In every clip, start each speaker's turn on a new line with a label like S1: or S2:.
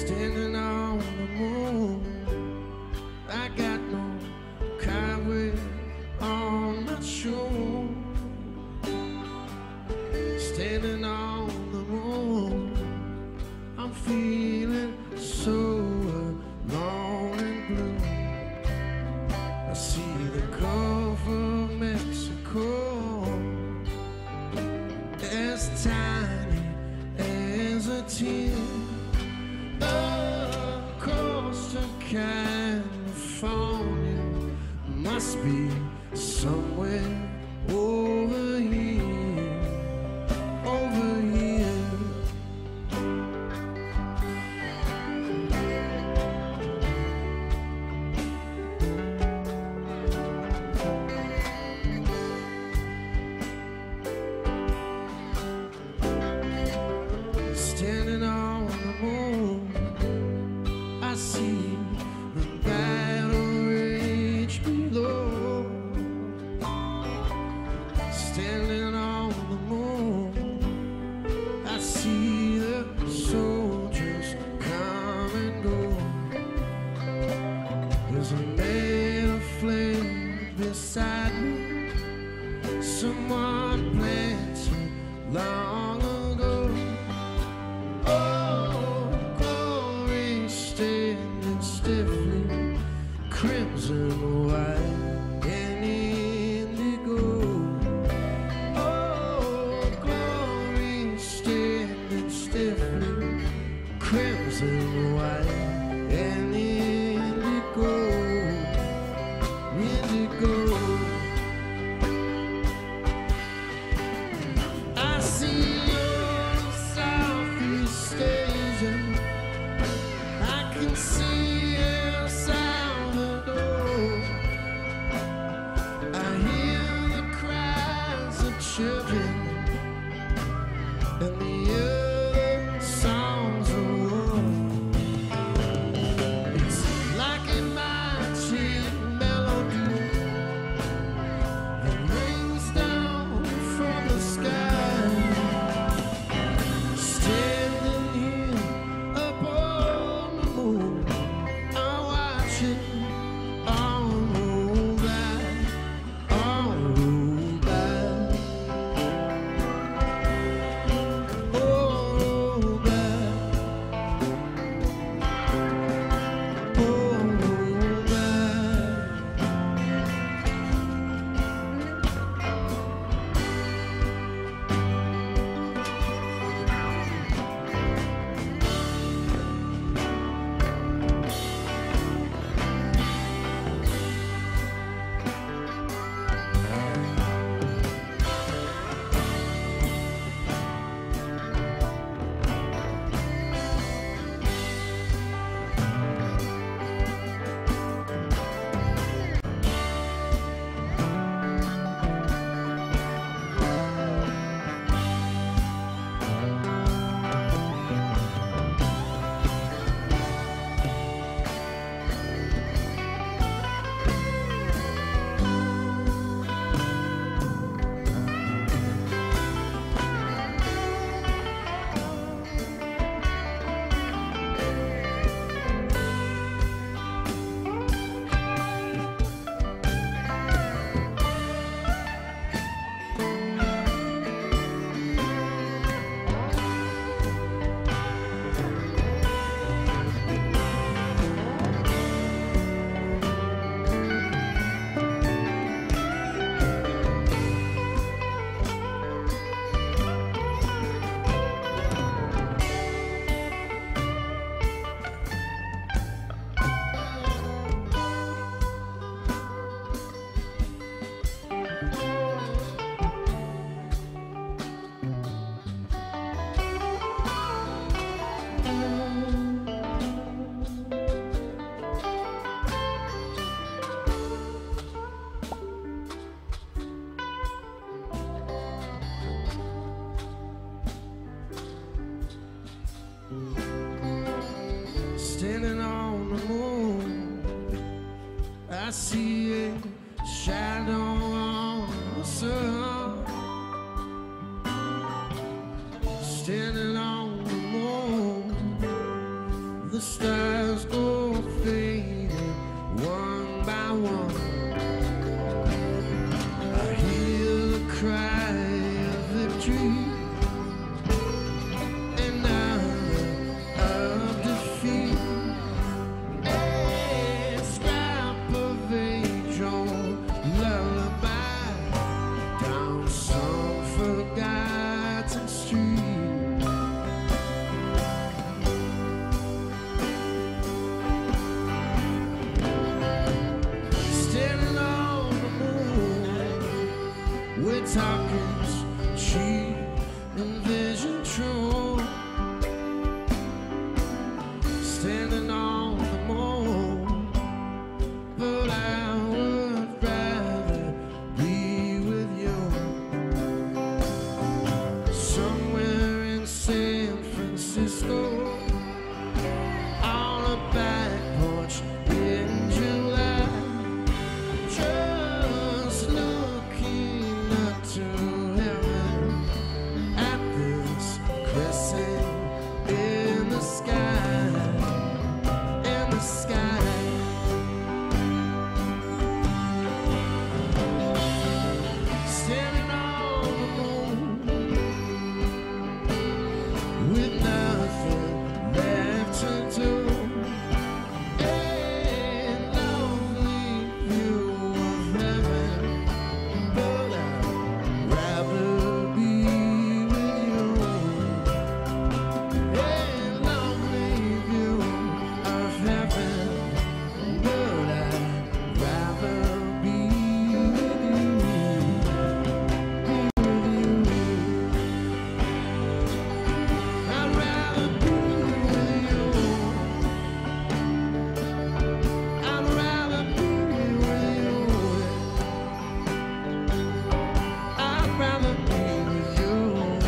S1: Standing on the moon, I got no carway on my shoe. Standing on the moon, I'm feeling so alone and blue. I see the Gulf of Mexico, as tiny as a tear. Coast of California must be somewhere over here, over here. Standing on the moon, I see the battle rage below. Standing on the moon, I see the soldiers come and go. There's a man of flame beside me, someone planted long ago. Stiffly, crimson, white, and indigo. Oh, glory standing stiffly, crimson, white, and indigo, indigo. I see your Southeast Asia, I can see children and the other songs of war. It's like a marching melody that rings down from the sky. Standing here up on the moon, I watch it all roll by, all roll by. Standing on the moon, I see a shadow on the sun. Standing on the moon, the Francisco on a back porch in July, just looking up to heaven at this crescent in the sky, in the sky. Standing on the moon with nothing left to do. A lovely view of heaven, but I'd rather be with you. A lovely view of heaven, but I'd rather be with you. I'd rather be with you. I'd rather be with you. I'd rather be with you.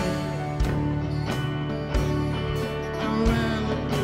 S1: I'd rather be.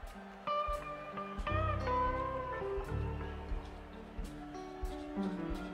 S2: Mm-hmm.